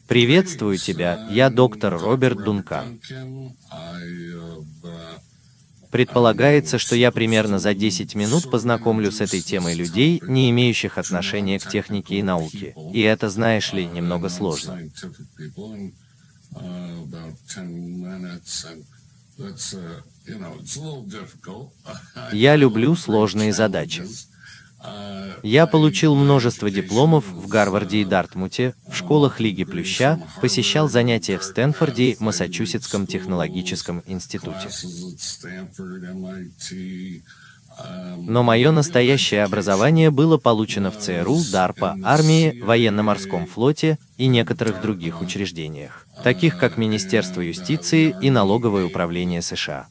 Приветствую тебя, я доктор Роберт Дункан. Предполагается, что я примерно за 10 минут познакомлю с этой темой людей, не имеющих отношения к технике и науке. И это, знаешь ли, немного сложно. Я люблю сложные задачи. Я получил множество дипломов в Гарварде и Дартмуте, в школах Лиги Плюща, посещал занятия в Стэнфорде и Массачусетском технологическом институте. Но мое настоящее образование было получено в ЦРУ, ДАРПА, армии, военно-морском флоте и некоторых других учреждениях, таких как Министерство юстиции и налоговое управление США.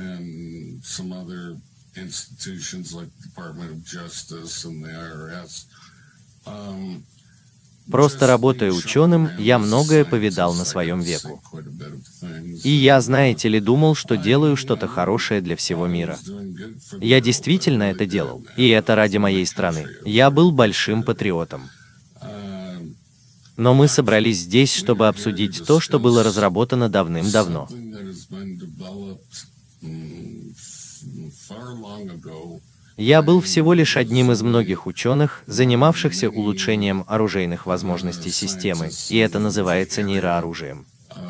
Просто работая ученым, я многое повидал на своем веку. И я, знаете ли, думал, что делаю что-то хорошее для всего мира. Я действительно это делал, и это ради моей страны. Я был большим патриотом. Но мы собрались здесь, чтобы обсудить то, что было разработано давным-давно. Я был всего лишь одним из многих ученых, занимавшихся улучшением оружейных возможностей системы, и это называется нейрооружием.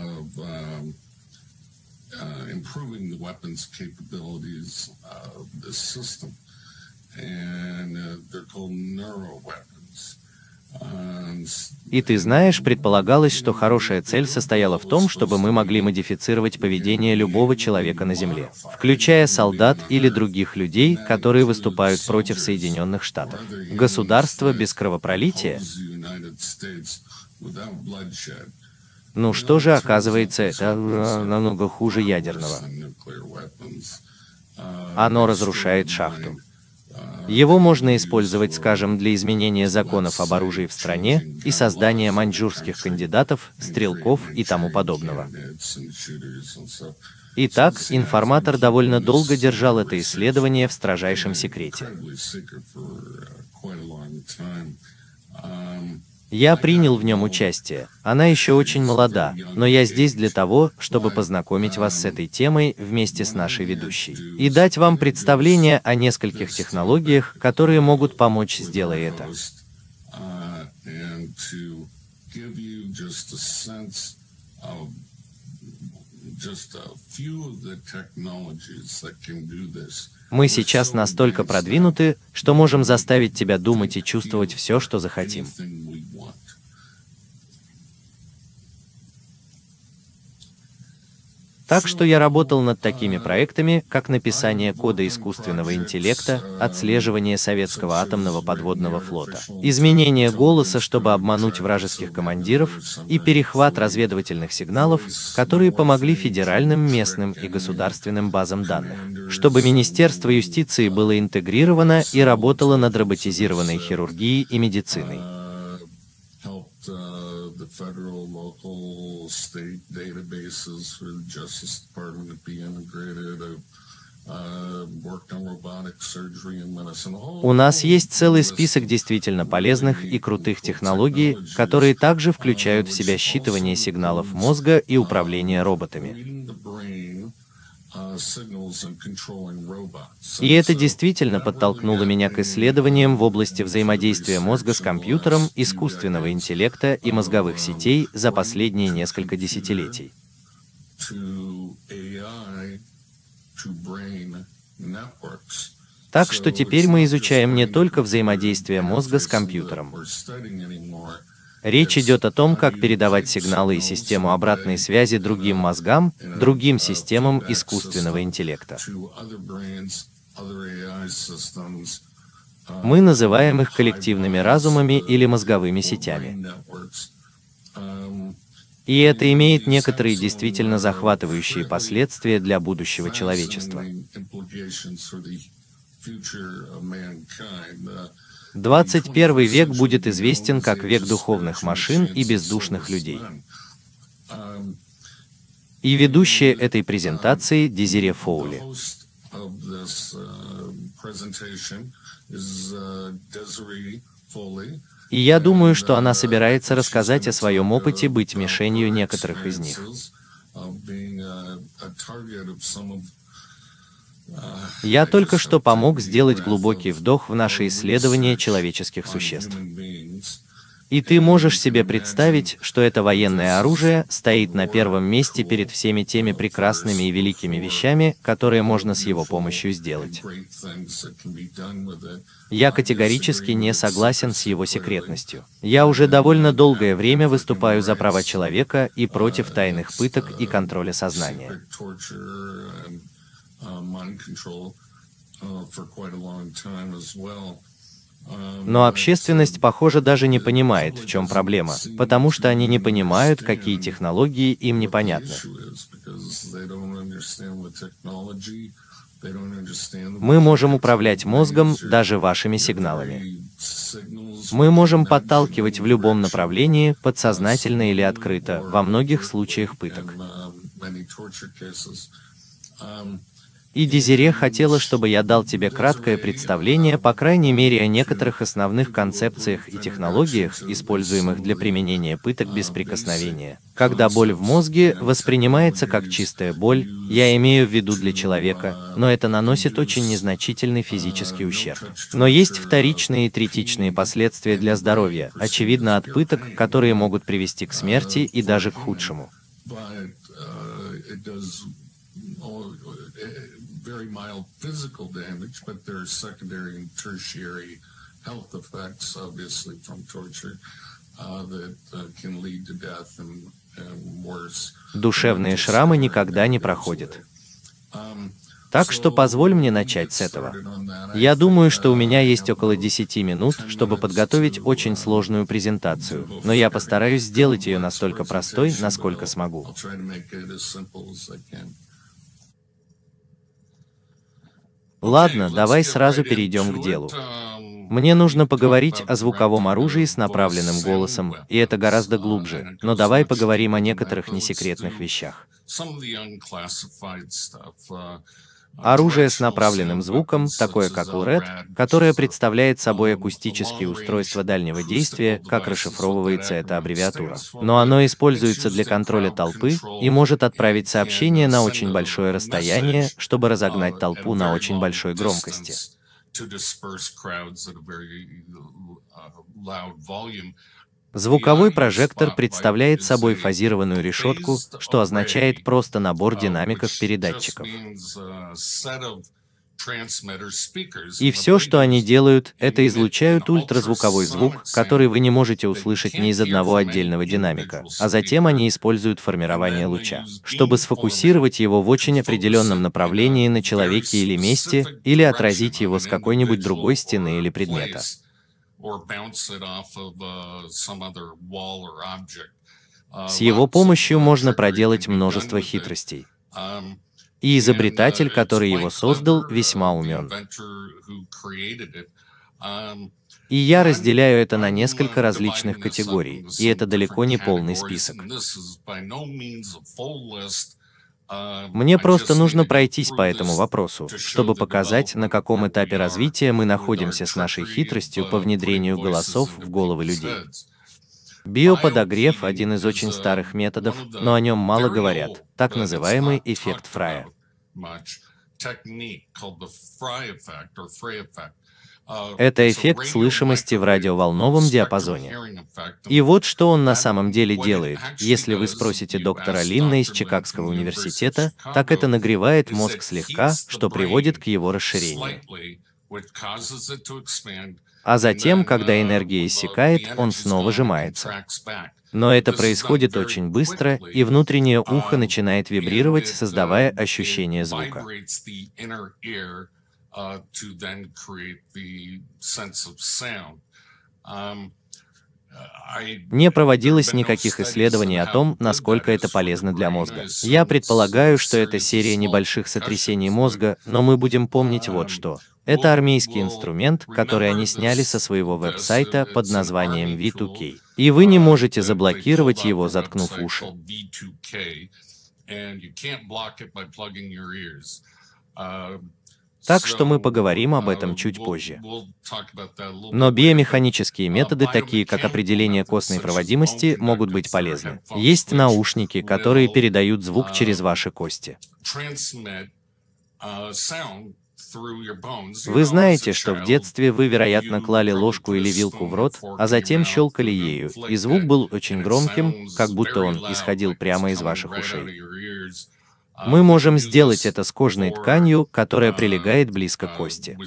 И ты знаешь, предполагалось, что хорошая цель состояла в том, чтобы мы могли модифицировать поведение любого человека на Земле, включая солдат или других людей, которые выступают против Соединенных Штатов. Государство без кровопролития? Ну что же, оказывается, это намного хуже ядерного. Оно разрушает шахту. Его можно использовать, скажем, для изменения законов об оружии в стране и создания маньчжурских кандидатов, стрелков и тому подобного. Итак, информатор довольно долго держал это исследование в строжайшем секрете. Я принял в нем участие. Она еще очень молода, но я здесь для того, чтобы познакомить вас с этой темой вместе с нашей ведущей и дать вам представление о нескольких технологиях, которые могут помочь, сделая это. Мы сейчас настолько продвинуты, что можем заставить тебя думать и чувствовать все, что захотим. Так что я работал над такими проектами, как написание кода искусственного интеллекта, отслеживание советского атомного подводного флота, изменение голоса, чтобы обмануть вражеских командиров, и перехват разведывательных сигналов, которые помогли федеральным, местным и государственным базам данных, чтобы Министерство юстиции было интегрировано и работало над роботизированной хирургией и медициной. Federal, local, state databases for the Justice Department to be integrated. Worked on robotic surgery and medicine. У нас есть целый список действительно полезных и крутых технологий, которые также включают в себя считывание сигналов мозга и управление роботами. И это действительно подтолкнуло меня к исследованиям в области взаимодействия мозга с компьютером, искусственного интеллекта и мозговых сетей за последние несколько десятилетий. Так что теперь мы изучаем не только взаимодействие мозга с компьютером. Речь идет о том, как передавать сигналы и систему обратной связи другим мозгам, другим системам искусственного интеллекта. Мы называем их коллективными разумами или мозговыми сетями. И это имеет некоторые действительно захватывающие последствия для будущего человечества. 21 век будет известен как век духовных машин и бездушных людей. И ведущая этой презентации Дезире Фоули. И я думаю, что она собирается рассказать о своем опыте быть мишенью некоторых из них. Я только что помог сделать глубокий вдох в наше исследование человеческих существ. И ты можешь себе представить, что это военное оружие стоит на первом месте перед всеми теми прекрасными и великими вещами, которые можно с его помощью сделать. Я категорически не согласен с его секретностью. Я уже довольно долгое время выступаю за права человека и против тайных пыток и контроля сознания. Но общественность, похоже, даже не понимает, в чем проблема, потому что они не понимают, какие технологии им непонятны. Мы можем управлять мозгом даже вашими сигналами. Мы можем подталкивать в любом направлении, подсознательно или открыто, во многих случаях пыток. И Дезире хотела, чтобы я дал тебе краткое представление, по крайней мере, о некоторых основных концепциях и технологиях, используемых для применения пыток без прикосновения. Когда боль в мозге воспринимается как чистая боль, я имею в виду для человека, но это наносит очень незначительный физический ущерб. Но есть вторичные и третичные последствия для здоровья, очевидно, от пыток, которые могут привести к смерти и даже к худшему. Very mild physical damage, but there are secondary and tertiary health effects, obviously, from torture that can lead to death and worse. Душевные шрамы никогда не проходят. Так что позволь мне начать с этого. Я думаю, что у меня есть около 10 минут, чтобы подготовить очень сложную презентацию, но я постараюсь сделать ее настолько простой, насколько смогу. Ладно, давай сразу перейдем к делу. Мне нужно поговорить о звуковом оружии с направленным голосом, и это гораздо глубже, но давай поговорим о некоторых несекретных вещах. Оружие с направленным звуком, такое как ЛРЭД, которое представляет собой акустические устройства дальнего действия, как расшифровывается эта аббревиатура. Но оно используется для контроля толпы и может отправить сообщение на очень большое расстояние, чтобы разогнать толпу на очень большой громкости. Звуковой прожектор представляет собой фазированную решетку, что означает просто набор динамиков-передатчиков. И все, что они делают, это излучают ультразвуковой звук, который вы не можете услышать ни из одного отдельного динамика, а затем они используют формирование луча, чтобы сфокусировать его в очень определенном направлении на человеке или месте, или отразить его с какой-нибудь другой стены или предмета. С его помощью можно проделать множество хитростей. И изобретатель, который его создал, весьма умен. И я разделяю это на несколько различных категорий, и это далеко не полный список. Мне просто нужно пройтись по этому вопросу, чтобы показать, на каком этапе развития мы находимся с нашей хитростью по внедрению голосов в головы людей. Биоподогрев – один из очень старых методов, но о нем мало говорят, так называемый эффект Фрая. Это эффект слышимости в радиоволновом диапазоне. И вот что он на самом деле делает. Если вы спросите доктора Линна из Чикагского университета, так это нагревает мозг слегка, что приводит к его расширению. А затем, когда энергия иссякает, он снова сжимается. Но это происходит очень быстро, и внутреннее ухо начинает вибрировать, создавая ощущение звука. Не проводилось никаких исследований о том, насколько это полезно для мозга. Я предполагаю, что это серия небольших сотрясений мозга, но мы будем помнить вот что. Это армейский инструмент, который они сняли со своего веб-сайта под названием V2K. И вы не можете заблокировать его, заткнув уши. Так что мы поговорим об этом чуть позже. Но биомеханические методы, такие как определение костной проводимости, могут быть полезны. Есть наушники, которые передают звук через ваши кости. Вы знаете, что в детстве вы, вероятно, клали ложку или вилку в рот, а затем щелкали ею, и звук был очень громким, как будто он исходил прямо из ваших ушей. Мы можем сделать это с кожной тканью, которая прилегает близко к кости.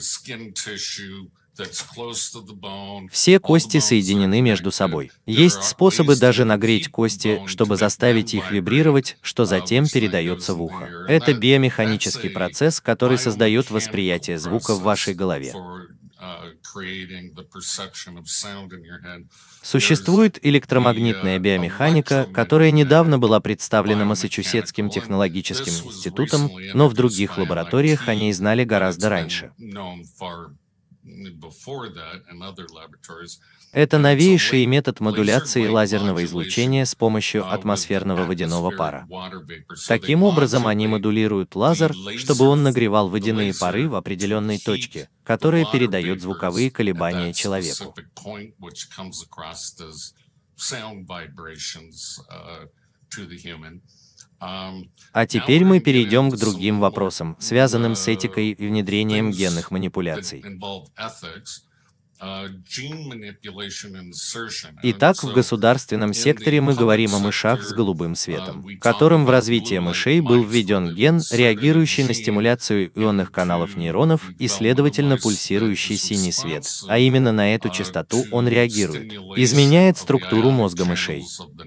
Все кости соединены между собой. Есть способы даже нагреть кости, чтобы заставить их вибрировать, что затем передается в ухо. Это биомеханический процесс, который создает восприятие звука в вашей голове. Существует электромагнитная биомеханика, которая недавно была представлена Массачусетским технологическим институтом, но в других лабораториях о ней знали гораздо раньше. Это новейший метод модуляции лазерного излучения с помощью атмосферного водяного пара. Таким образом, они модулируют лазер, чтобы он нагревал водяные пары в определенной точке, которая передает звуковые колебания человеку. А теперь мы перейдем к другим вопросам, связанным с этикой и внедрением генных манипуляций. Итак, в государственном секторе мы говорим о мышах с голубым светом, которым в развитие мышей был введен ген, реагирующий на стимуляцию ионных каналов нейронов и, следовательно, пульсирующий синий свет, а именно на эту частоту он реагирует, изменяет структуру мозга мышей.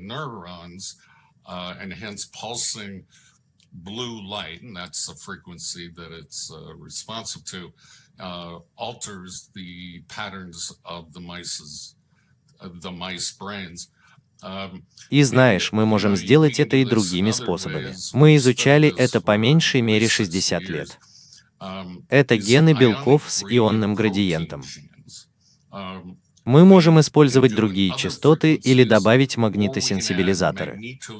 Blue light, and that's the frequency that it's responsive to, alters the patterns of the mice brains. И знаешь, мы можем сделать это и другими способами. Мы изучали это по меньшей мере 60 лет. Это гены белков с ионным градиентом. Мы можем использовать другие частоты или добавить магнитосенсибилизаторы.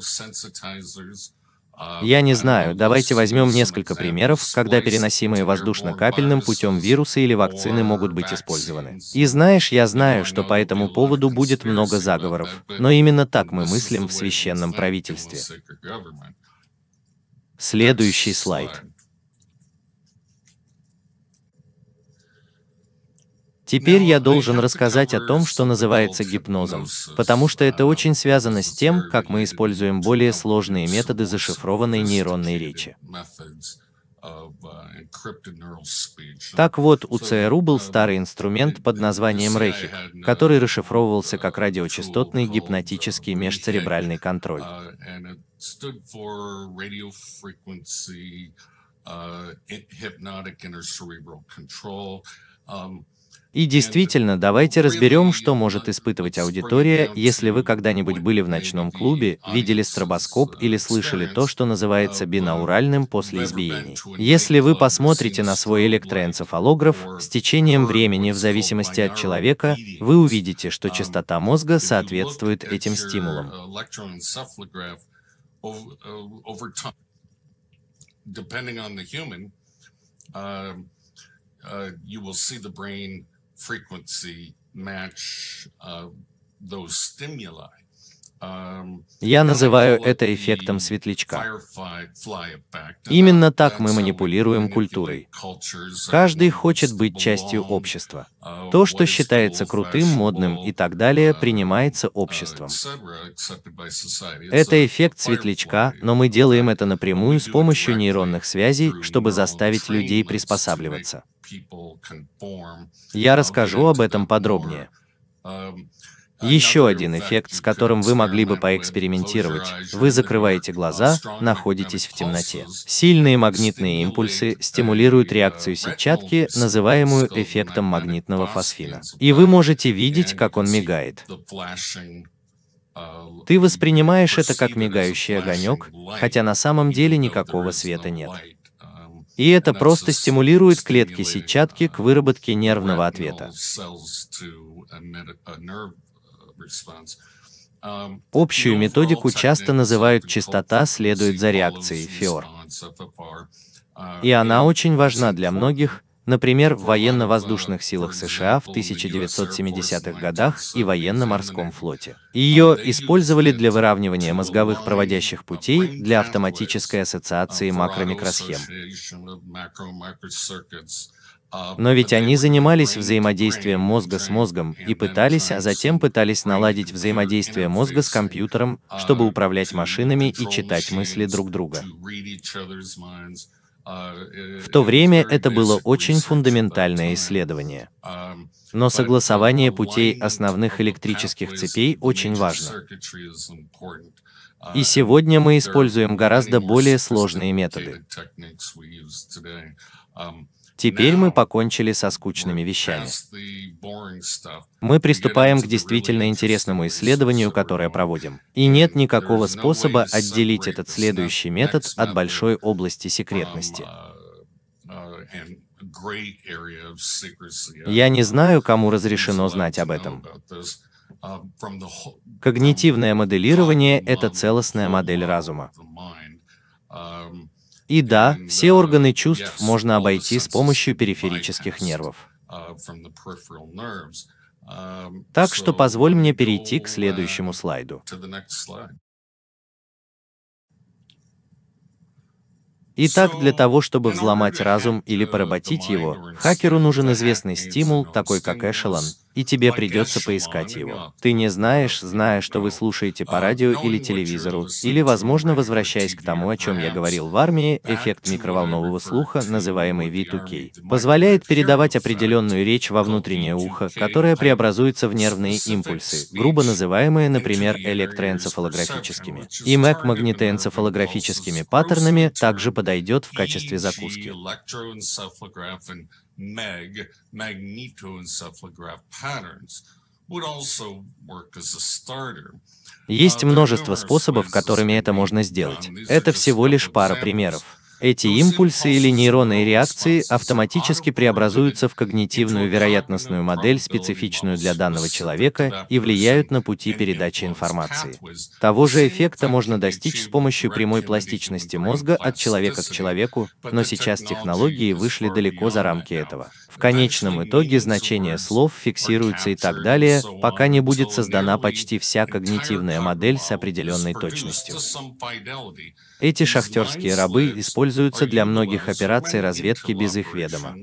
Я не знаю, давайте возьмем несколько примеров, когда переносимые воздушно-капельным путем вирусы или вакцины могут быть использованы. И знаешь, я знаю, что по этому поводу будет много заговоров, но именно так мы мыслим в священном правительстве. Следующий слайд. Теперь я должен рассказать о том, что называется гипнозом, потому что это очень связано с тем, как мы используем более сложные методы зашифрованной нейронной речи. Так вот, у ЦРУ был старый инструмент под названием РЭХИК, который расшифровывался как радиочастотный гипнотический межцеребральный контроль. И действительно, давайте разберем, что может испытывать аудитория, если вы когда-нибудь были в ночном клубе, видели стробоскоп или слышали то, что называется бинауральным после избиений. Если вы посмотрите на свой электроэнцефалограф, с течением времени, в зависимости от человека, вы увидите, что частота мозга соответствует этим стимулам. Я называю это эффектом светлячка. Именно так мы манипулируем культурой. Каждый хочет быть частью общества. То, что считается крутым, модным и так далее, принимается обществом. Это эффект светлячка, но мы делаем это напрямую с помощью нейронных связей, чтобы заставить людей приспосабливаться. Я расскажу об этом подробнее. Еще один эффект, с которым вы могли бы поэкспериментировать. Вы закрываете глаза, находитесь в темноте. Сильные магнитные импульсы стимулируют реакцию сетчатки, называемую эффектом магнитного фосфина. И вы можете видеть, как он мигает. Ты воспринимаешь это как мигающий огонек, хотя на самом деле никакого света нет. И это просто стимулирует клетки сетчатки к выработке нервного ответа. Общую методику часто называют «частота следует за реакцией» ФИОР. И она очень важна для многих, например, в военно-воздушных силах США в 1970-х годах и военно-морском флоте. Ее использовали для выравнивания мозговых проводящих путей для автоматической ассоциации макро-микросхем. Но ведь они занимались взаимодействием мозга с мозгом и пытались, а затем пытались наладить взаимодействие мозга с компьютером, чтобы управлять машинами и читать мысли друг друга. В то время это было очень фундаментальное исследование. Но согласование путей основных электрических цепей очень важно. И сегодня мы используем гораздо более сложные методы. Теперь мы покончили со скучными вещами. Мы приступаем к действительно интересному исследованию, которое проводим. И нет никакого способа отделить этот следующий метод от большой области секретности. Я не знаю, кому разрешено знать об этом. Когнитивное моделирование — это целостная модель разума. И да, все органы чувств можно обойти с помощью периферических нервов. Так что позволь мне перейти к следующему слайду. Итак, для того, чтобы взломать разум или поработить его, хакеру нужен известный стимул, такой как эшелон, и тебе придется поискать его. Ты не знаешь, зная, что вы слушаете по радио или телевизору, или, возможно, возвращаясь к тому, о чем я говорил в армии, эффект микроволнового слуха, называемый V2K, позволяет передавать определенную речь во внутреннее ухо, которая преобразуется в нервные импульсы, грубо называемые, например, электроэнцефалографическими. И магнитоэнцефалографическими паттернами также подойдет в качестве закуски. Есть множество способов, которыми это можно сделать. Это всего лишь пара примеров. Эти импульсы или нейронные реакции автоматически преобразуются в когнитивную вероятностную модель, специфичную для данного человека, и влияют на пути передачи информации. Того же эффекта можно достичь с помощью прямой пластичности мозга от человека к человеку, но сейчас технологии вышли далеко за рамки этого. В конечном итоге значение слов фиксируется и так далее, пока не будет создана почти вся когнитивная модель с определенной точностью. Эти шахтерские рабы используются для многих операций разведки без их ведома.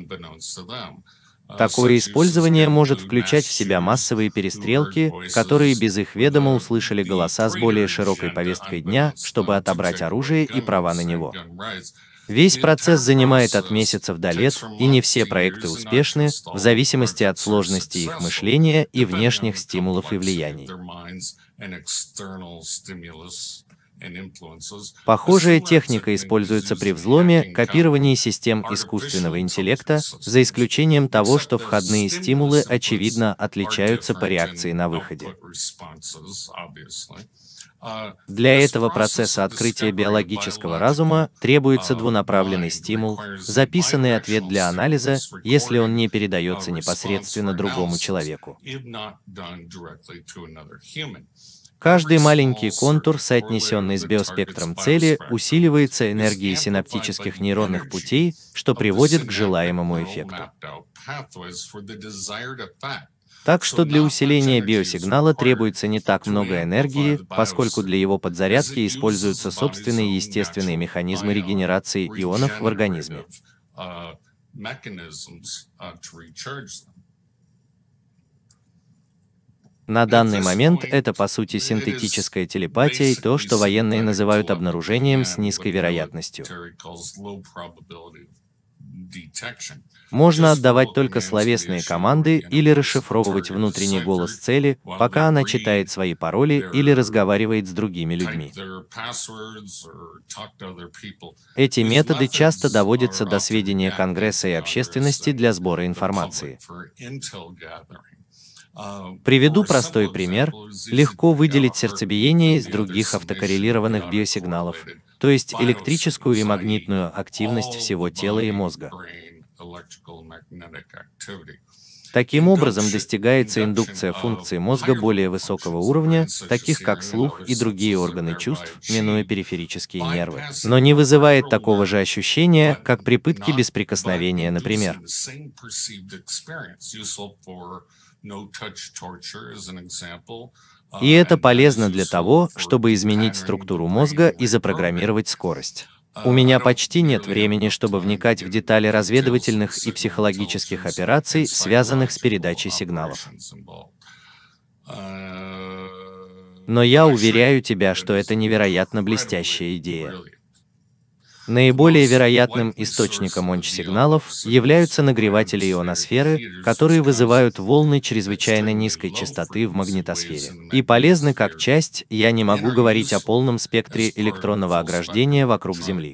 Такое использование может включать в себя массовые перестрелки, которые без их ведома услышали голоса с более широкой повесткой дня, чтобы отобрать оружие и права на него. Весь процесс занимает от месяцев до лет, и не все проекты успешны, в зависимости от сложности их мышления и внешних стимулов и влияний. Похожая техника используется при взломе, копировании систем искусственного интеллекта, за исключением того, что входные стимулы очевидно отличаются по реакции на выходе. Для этого процесса открытия биологического разума требуется двунаправленный стимул, записанный ответ для анализа, если он не передается непосредственно другому человеку. Каждый маленький контур, соотнесенный с биоспектром цели, усиливается энергией синаптических нейронных путей, что приводит к желаемому эффекту. Так что для усиления биосигнала требуется не так много энергии, поскольку для его подзарядки используются собственные естественные механизмы регенерации ионов в организме. На данный момент это по сути синтетическая телепатия и то, что военные называют обнаружением с низкой вероятностью. Можно отдавать только словесные команды или расшифровывать внутренний голос цели, пока она читает свои пароли или разговаривает с другими людьми. Эти методы часто доводятся до сведения Конгресса и общественности для сбора информации. Приведу простой пример. Легко выделить сердцебиение из других автокоррелированных биосигналов, то есть электрическую и магнитную активность всего тела и мозга. Таким образом, достигается индукция функций мозга более высокого уровня, таких как слух и другие органы чувств, минуя периферические нервы, но не вызывает такого же ощущения, как при пытке без прикосновения, например. И это полезно для того, чтобы изменить структуру мозга и запрограммировать скорость. У меня почти нет времени, чтобы вникать в детали разведывательных и психологических операций, связанных с передачей сигналов. Но я уверяю тебя, что это невероятно блестящая идея. Наиболее вероятным источником ОНЧ-сигналов являются нагреватели ионосферы, которые вызывают волны чрезвычайно низкой частоты в магнитосфере. И полезны как часть, я не могу говорить о полном спектре электронного ограждения вокруг Земли.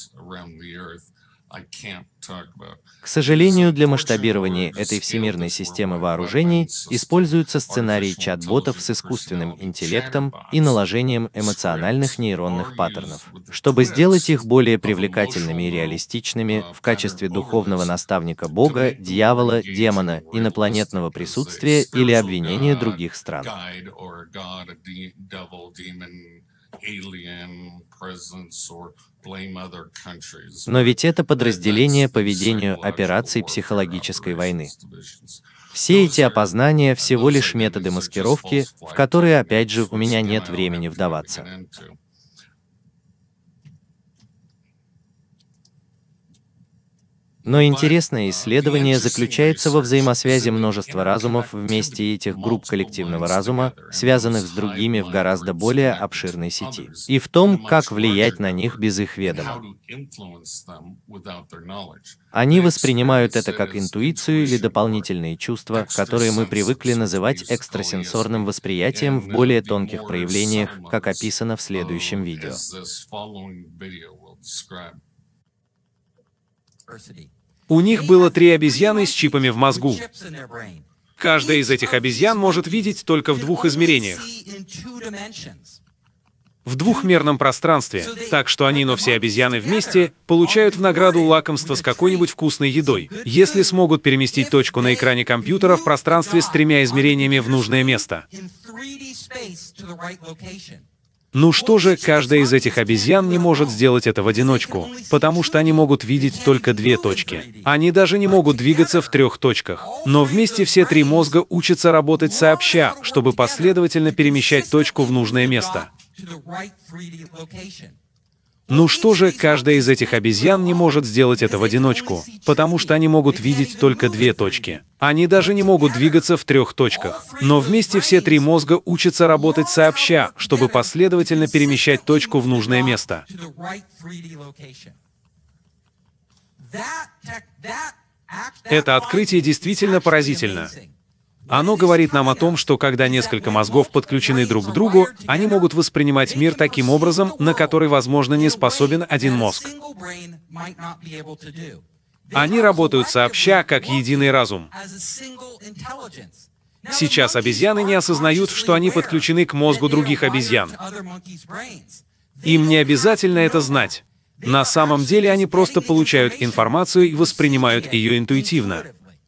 К сожалению, для масштабирования этой всемирной системы вооружений используются сценарии чат-ботов с искусственным интеллектом и наложением эмоциональных нейронных паттернов, чтобы сделать их более привлекательными и реалистичными в качестве духовного наставника Бога, дьявола, демона, инопланетного присутствия или обвинения других стран. Но ведь это подразделение по ведению операций психологической войны. Все эти опознания всего лишь методы маскировки, в которые, опять же, у меня нет времени вдаваться. Но интересное исследование заключается во взаимосвязи множества разумов вместе этих групп коллективного разума, связанных с другими в гораздо более обширной сети, и в том, как влиять на них без их ведома. Они воспринимают это как интуицию или дополнительные чувства, которые мы привыкли называть экстрасенсорным восприятием в более тонких проявлениях, как описано в следующем видео. У них было 3 обезьяны с чипами в мозгу. Каждая из этих обезьян может видеть только в 2 измерениях. В двухмерном пространстве, так что они, но все обезьяны вместе, получают в награду лакомство с какой-нибудь вкусной едой, если смогут переместить точку на экране компьютера в пространстве с 3 измерениями в нужное место. Ну что же, каждая из этих обезьян не может сделать это в одиночку, потому что они могут видеть только 2 точки. Они даже не могут двигаться в 3 точках. Но вместе все 3 мозга учатся работать сообща, чтобы последовательно перемещать точку в нужное место. Ну что же, каждая из этих обезьян не может сделать это в одиночку, потому что они могут видеть только 2 точки. Они даже не могут двигаться в 3 точках. Но вместе все 3 мозга учатся работать сообща, чтобы последовательно перемещать точку в нужное место. Это открытие действительно поразительно. Оно говорит нам о том, что когда несколько мозгов подключены друг к другу, они могут воспринимать мир таким образом, на который, возможно, не способен один мозг. Они работают сообща, как единый разум. Сейчас обезьяны не осознают, что они подключены к мозгу других обезьян. Им не обязательно это знать. На самом деле они просто получают информацию и воспринимают ее интуитивно.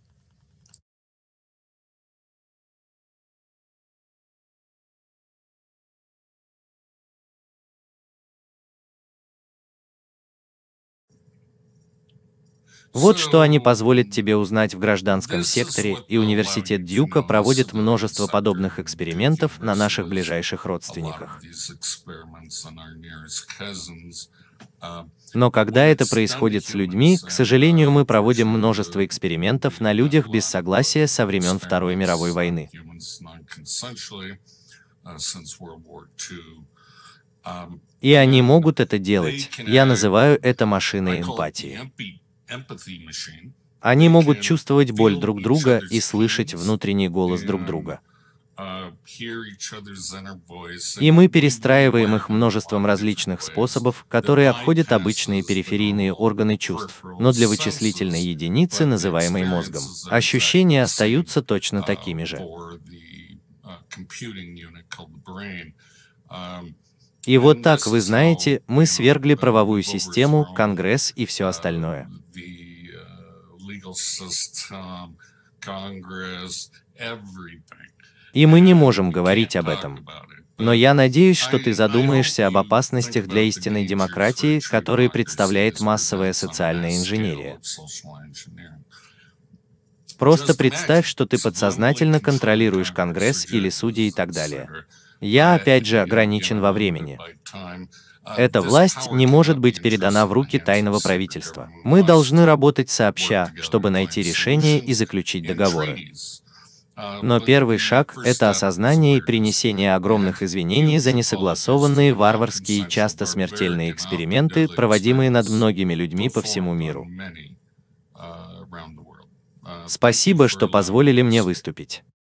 Вот что они позволят тебе узнать в гражданском секторе, и университет Дьюка проводит множество подобных экспериментов на наших ближайших родственниках. Но когда это происходит с людьми, к сожалению, мы проводим множество экспериментов на людях без согласия со времен Второй мировой войны. И они могут это делать. Я называю это машиной эмпатии. Они могут чувствовать боль друг друга и слышать внутренний голос друг друга. И мы перестраиваем их множеством различных способов, которые обходят обычные периферийные органы чувств. Но для вычислительной единицы, называемой мозгом, ощущения остаются точно такими же. И вот так, вы знаете, мы свергли правовую систему, Конгресс и все остальное. И мы не можем говорить об этом. Но я надеюсь, что ты задумаешься об опасностях для истинной демократии, которые представляет массовая социальная инженерия. Просто представь, что ты подсознательно контролируешь Конгресс или судей и так далее. Я, опять же, ограничен во времени. Эта власть не может быть передана в руки тайного правительства. Мы должны работать сообща, чтобы найти решение и заключить договоры. Но первый шаг — это осознание и принесение огромных извинений за несогласованные, варварские и часто смертельные эксперименты, проводимые над многими людьми по всему миру. Спасибо, что позволили мне выступить.